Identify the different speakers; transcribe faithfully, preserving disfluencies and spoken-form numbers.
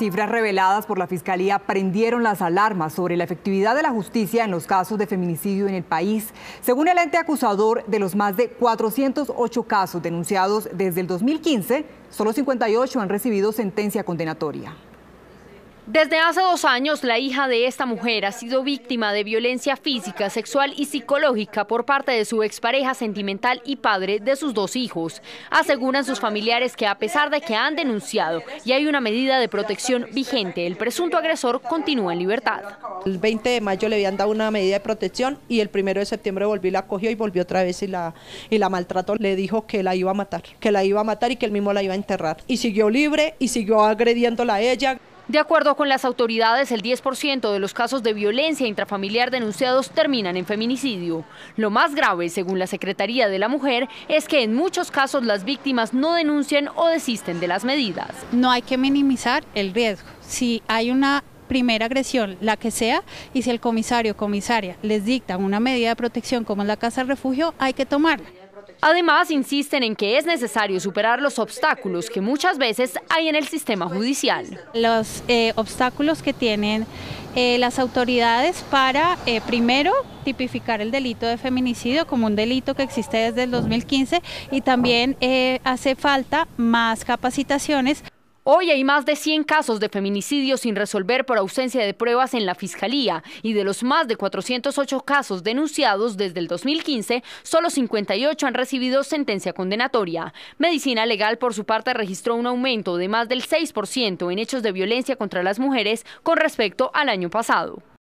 Speaker 1: cifras reveladas por la Fiscalía prendieron las alarmas sobre la efectividad de la justicia en los casos de feminicidio en el país. Según el ente acusador, de los más de cuatrocientos ocho casos denunciados desde el dos mil quince, solo cincuenta y ocho han recibido sentencia condenatoria.
Speaker 2: Desde hace dos años, la hija de esta mujer ha sido víctima de violencia física, sexual y psicológica por parte de su expareja sentimental y padre de sus dos hijos. Aseguran sus familiares que a pesar de que han denunciado y hay una medida de protección vigente, el presunto agresor continúa en libertad.
Speaker 3: El veinte de mayo le habían dado una medida de protección y el primero de septiembre volvió y la cogió y volvió otra vez y la, y la maltrató. Le dijo que la iba a matar, que la iba a matar y que él mismo la iba a enterrar. Y siguió libre y siguió agrediéndola a ella.
Speaker 2: De acuerdo con las autoridades, el diez por ciento de los casos de violencia intrafamiliar denunciados terminan en feminicidio. Lo más grave, según la Secretaría de la Mujer, es que en muchos casos las víctimas no denuncian o desisten de las medidas.
Speaker 4: No hay que minimizar el riesgo. Si hay una primera agresión, la que sea, y si el comisario o comisaria les dictan una medida de protección como es la casa refugio, hay que tomarla.
Speaker 2: Además, insisten en que es necesario superar los obstáculos que muchas veces hay en el sistema judicial.
Speaker 4: Los eh, obstáculos que tienen eh, las autoridades para, eh, primero, tipificar el delito de feminicidio como un delito que existe desde el dos mil quince y también eh, hace falta más capacitaciones.
Speaker 2: Hoy hay más de cien casos de feminicidio sin resolver por ausencia de pruebas en la Fiscalía y de los más de cuatrocientos ocho casos denunciados desde el dos mil quince, solo cincuenta y ocho han recibido sentencia condenatoria. Medicina Legal, por su parte, registró un aumento de más del seis por ciento en hechos de violencia contra las mujeres con respecto al año pasado.